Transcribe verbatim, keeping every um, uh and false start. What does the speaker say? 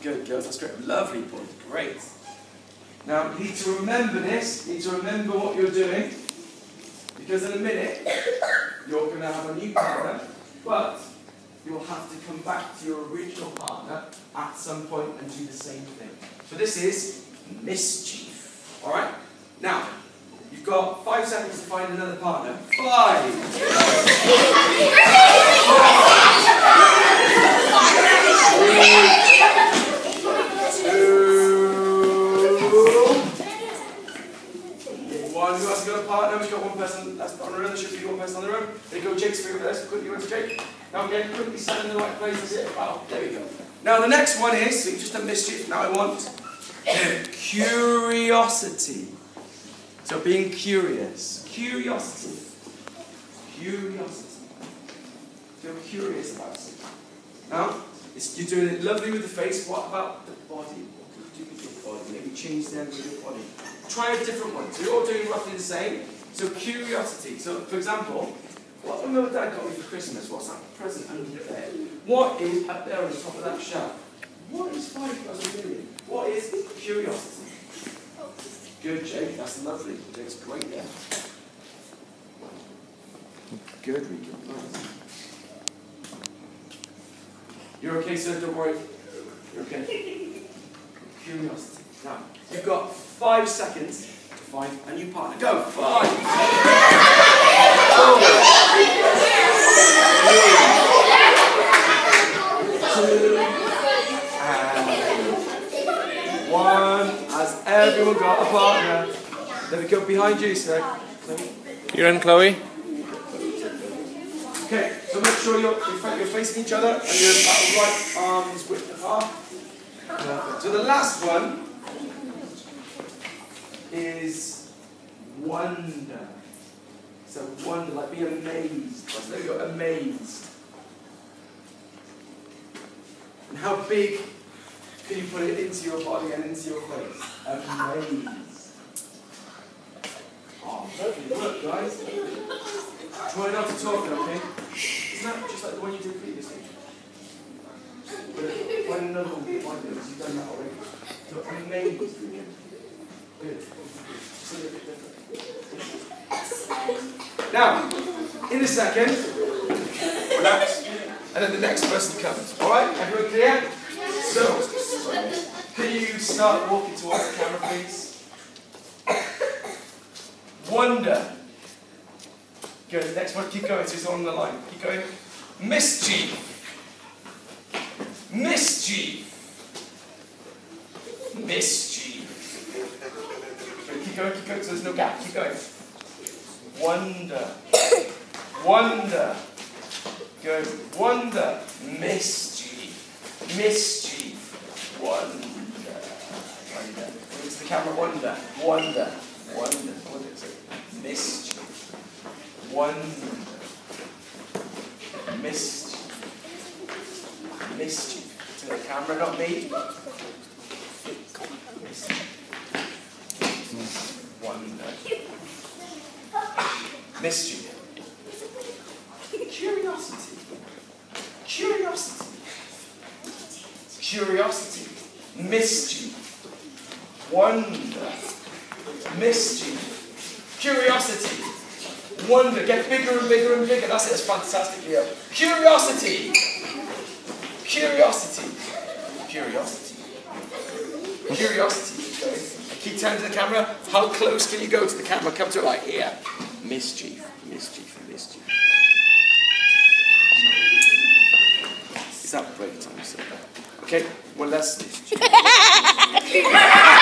Good, girls. That's great. Lovely, boys. Great. Now, you need to remember this. You need to remember what you're doing. Because in a minute, you're going to have a new partner. But you'll have to come back to your original partner at some point and do the same thing. So this is mischief. Alright? Now, you've got five seconds to find another partner. Five! One who hasn't got a partner, we've got one person that's on their own, there should be one person on their own. There you go, Jake's over there, so quickly you went to Jake. Now again, quickly stand in the right place, that's it. Oh, there we go. Now the next one is, so you just done mischief, now I want curiosity. So being curious. Curiosity. Curiosity. Feel curious about something. Now, it's, you're doing it lovely with the face, what about the body? What can you do with your body? Maybe change them with your body. Try a different one. So you're all doing roughly the same. So curiosity. So for example, what have mum and dad got me for Christmas? What's that present under there? What is up there on the top of that shelf? What is five plus a million? What is curiosity? Good, Jake. That's lovely. Jake's great there. Good, Rico. Nice. You're okay, sir? Don't worry. You're okay. Curiosity. Now, you've got five seconds to find a new partner. Go! Five! Four! Three! Two! And one. Has everyone got a partner? Let me go behind you, sir. You're in, Chloe? Okay, so make sure you're, you're facing each other and you're about right arms width apart. Perfect. So the last one is wonder. So wonder, like be amazed. So there we go, amazed. And how big can you put it into your body and into your face? Amazed. Oh, lovely work, guys. Try not to talk, okay? Isn't that just like the one you did previously? But find another one behind it, you've done that already. So amazed. Good. Just a little bit different. Now, in a second, relax, and then the next person comes. Alright? Everyone clear? So, can you start walking towards the camera, please? Wonder. Good. Next one, keep going. So it's on the line. Keep going. Mischief. Mischief. Mischief. Good. Keep going. Keep going. So there's no gap. Keep going. Wonder. Wonder. Good. Wonder. Mischief. Mischief. Wonder. Wonder. Go to the camera. Wonder. Wonder. Wonder. Wonder. Mischief. Wonder. Mischief. Mischief. To the camera, not me. Wonder. Mischief. Curiosity. Curiosity. Curiosity. Mischief. Wonder. Mischief. Curiosity. Wonder. Get bigger and bigger and bigger. That's it. It's fantastic here. Curiosity. Curiosity. Curiosity. Curiosity. Okay. Keep turning to the camera. How close can you go to the camera? Come to it like here. Mischief. Mischief. Mischief. Is that break time, sir? Okay. Well, let's.